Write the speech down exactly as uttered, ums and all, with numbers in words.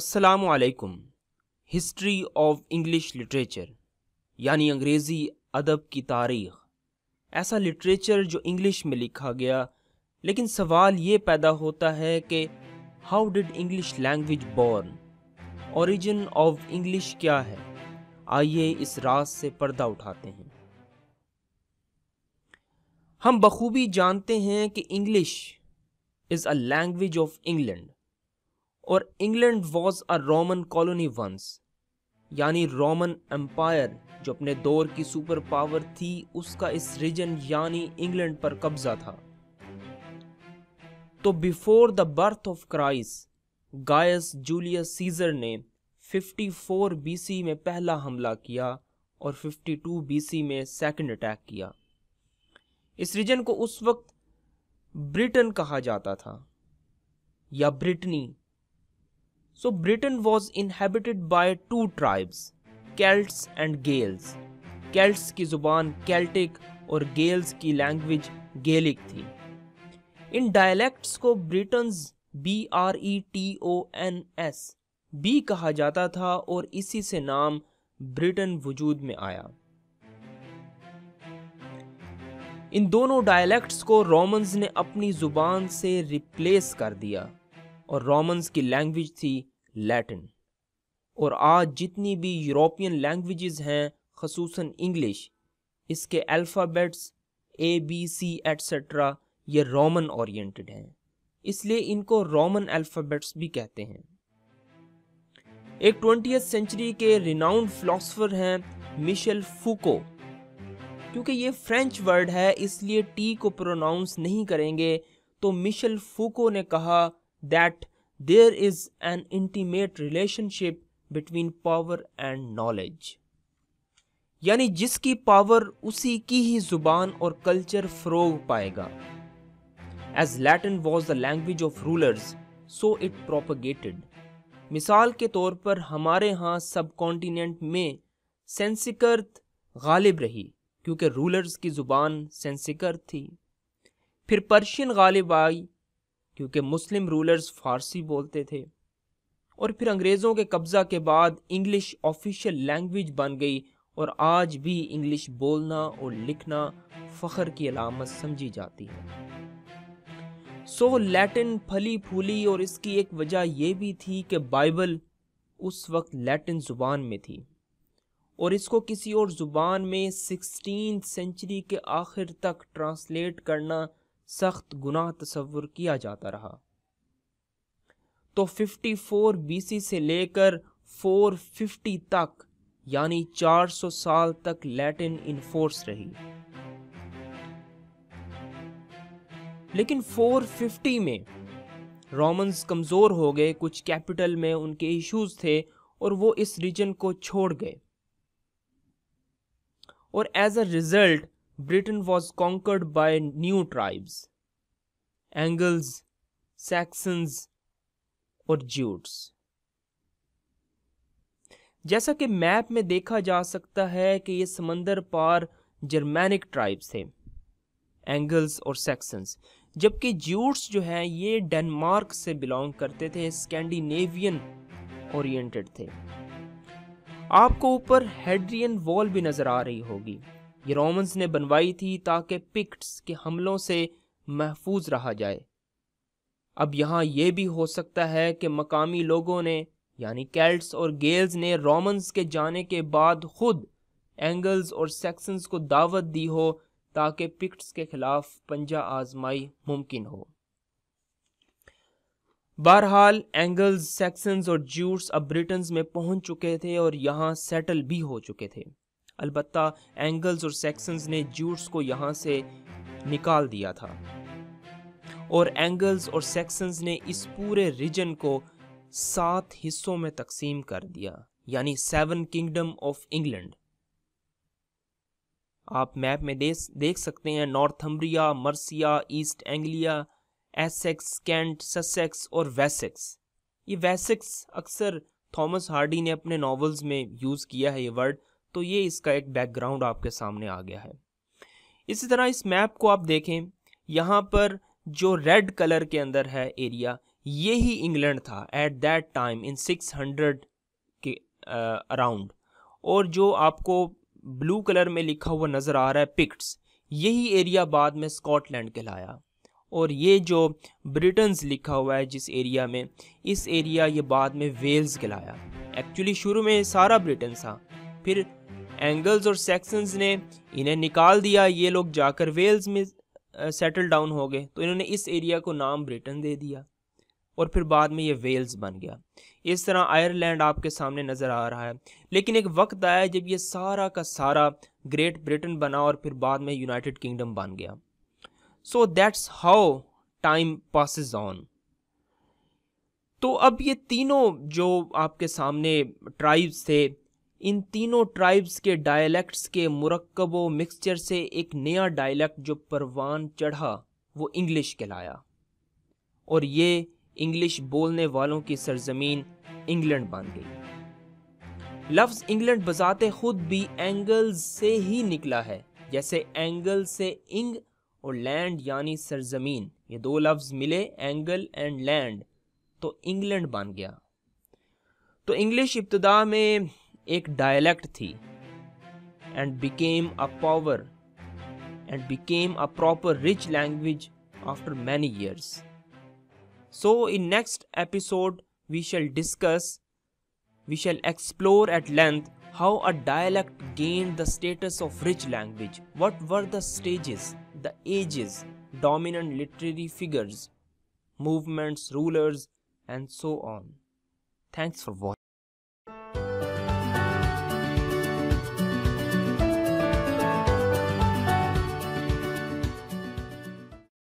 السلام علیکم۔ History of English literature یعنی انگریزی ادب کی تاریخ، ایسا لٹریچر جو انگلش میں لکھا گیا، لیکن سوال یہ پیدا ہوتا ہے کہ how did English language born? Origin of English کیا ہے؟ آئیے اس راز سے پردہ اٹھاتے ہیں۔ ہم بخوبی جانتے ہیں کہ English is a language of England, اور England was a Roman colony once, یعنی رومن امپائر جو اپنے دور کی سپر پاور تھی، اس کا اس ریجن یعنی انگلینڈ پر قبضہ تھا۔ تو before the birth of Christ, Gaius Julius Caesar نے چون بی سی میں پہلا حملہ کیا اور باون بی سی میں سیکنڈ اٹیک کیا۔ اس ریجن کو اس وقت برٹن کہا جاتا تھا یا Brittany. So Britain was inhabited by two tribes, Celts and Gales. Celts کی زبان کیلٹک اور گیلز کی لینگویج گیلک تھی۔ ان ڈائلیکٹس کو Bretons B R E T O N S بھی کہا جاتا تھا، اور اسی سے نام برٹن وجود میں آیا۔ ان دونوں ڈائلیکٹس کو رومنز نے اپنی زبان سے ریپلیس کر دیا، اور رومنز کی لینگویج تھی لیٹن۔ اور آج جتنی بھی یورپین لینگویجز ہیں، خصوصاً انگلش، اس کے alphabets A B C etcetera یہ رومن اورینٹڈ ہیں، اس لیے ان کو رومن الفابیٹس بھی کہتے ہیں۔ ایک ٹوینٹیتھ سینچری کے ریناؤنڈ فلاسفر ہیں مشیل فوکو۔ کیونکہ یہ فرینچ ورڈ ہے اس لیے ٹی کو پروناؤنس نہیں کریں گے، تو مشیل فوکو نے کہا that there is an intimate relationship between power and knowledge، یعنی جس کی پاور اسی کی ہی زبان اور کلچر فروغ پائے گا۔ As Latin was the language of rulers, so it propagated۔ مثال کے طور پر ہمارے ہاں سب کانٹیننٹ میں سنسکرت غالب رہی کیونکہ رولرز کی زبان سنسکرت تھی۔ پھر پرشین غالب آئی کیونکہ مسلم رولرز فارسی بولتے تھے، اور پھر انگریزوں کے قبضہ کے بعد انگلش آفیشیل لینگویج بن گئی، اور آج بھی انگلش بولنا اور لکھنا فخر کی علامت سمجھی جاتی ہے۔ سو لیٹن پھلی پھولی، اور اس کی ایک وجہ یہ بھی تھی کہ بائبل اس وقت لیٹن زبان میں تھی، اور اس کو کسی اور زبان میں سکسٹینتھ سینچری کے آخر تک ٹرانسلیٹ کرنا سخت گناہ تصور کیا جاتا رہا۔ تو چون بی سی سے لے کر چار سو پچاس تک یعنی چار سو سال تک لیٹن انفورس رہی۔ لیکن چار سو پچاس میں رومنز کمزور ہو گئے، کچھ کیپٹل میں ان کے ایشوز تھے، اور وہ اس ریجن کو چھوڑ گئے، اور as a result Britain was conquered by new tribes, Angles, Saxons اور Jutes۔ جیسا کہ میپ میں دیکھا جا سکتا ہے کہ یہ سمندر پار جرمینک ٹرائبز تھے، اینگلز اور سیکسنز، جبکہ جیوٹس جو ہیں یہ ڈنمارک سے بلانگ کرتے تھے، اسکینڈینیوین اورینٹڈ تھے۔ آپ کو اوپر ہیڈرین وال بھی نظر آ رہی ہوگی، یہ رومنز نے بنوائی تھی تاکہ پکٹس کے حملوں سے محفوظ رہا جائے۔ اب یہاں یہ بھی ہو سکتا ہے کہ مقامی لوگوں نے یعنی کیلٹس اور گیلز نے رومنز کے جانے کے بعد خود اینگلز اور سیکسنز کو دعوت دی ہو تاکہ پکٹس کے خلاف پنجہ آزمائی ممکن ہو۔ بہرحال اینگلز، سیکسنز اور جیوٹس اب برٹنز میں پہنچ چکے تھے اور یہاں سیٹل بھی ہو چکے تھے۔ البتہ اینگلز اور سیکسنز نے جیوٹس کو یہاں سے نکال دیا تھا، اور اینگلز اور سیکسنز نے اس پورے ریجن کو سات حصوں میں تقسیم کر دیا، یعنی سیون کنگڈم آف انگلینڈ۔ آپ میپ میں دیکھ سکتے ہیں Northumbria, Mercia, East Anglia, Essex, Kent, Sussex اور ویسیکس۔ یہ ویسیکس اکثر تھامس ہارڈی نے اپنے ناولز میں یوز کیا ہے یہ ورڈ، تو یہ اس کا ایک بیک گراؤنڈ آپ کے سامنے آ گیا ہے۔ اسی طرح اس میپ کو آپ دیکھیں، یہاں پر جو ریڈ کلر کے اندر ہے ایریا، यही इंग्लैंड था at that time in six hundred के अराउंड। और जो आपको ब्लू कलर में लिखा हुआ नज़र आ रहा है पिक्ट्स, यही एरिया बाद में स्कॉटलैंड कहलाया। और ये जो ब्रिटन्स लिखा हुआ है जिस एरिया में, इस एरिया ये बाद में वेल्स कहलाया। एक्चुअली शुरू में सारा ब्रिटेन था, फिर एंगल्स और सैक्सन्स ने इन्हें निकाल दिया, ये लोग जाकर वेल्स में सेटल डाउन हो गए, तो इन्होंने इस एरिया को नाम ब्रिटेन दे दिया और फिर बाद में ये वेल्स बन गया। इस तरह आयरलैंड आपके सामने नज़र आ रहा है। लेकिन एक वक्त आया जब ये सारा का सारा ग्रेट ब्रिटेन बना और फिर बाद में यूनाइटेड किंगडम बन गया। So that's how time passes on. तो अब ये तीनों जो आपके सामने ट्राइब्स थे, इन तीनों ट्राइब्स के डायलेक्ट्स के मुरक्कब व मिक्सचर से एक नया डायलेक्ट जो परवान चढ़ा वो इंग्लिश कहलाया, और ये इंग्लिश बोलने वालों की सरजमीन इंग्लैंड बन गई। लफ्ज़ इंग्लैंड बजाते खुद भी एंगल्स से ही निकला है, जैसे एंगल से इंग और लैंड यानी सरजमीन, ये दो लफ्ज़ मिले एंगल एंड लैंड तो इंग्लैंड बन गया। तो इंग्लिश इब्तदा में एक डायलेक्ट थी and became a power and became a proper rich language after many years. So in next episode we shall discuss, we shall explore at length how a dialect gained the status of rich language, what were the stages, the ages, dominant literary figures, movements, rulers and so on. Thanks for watching.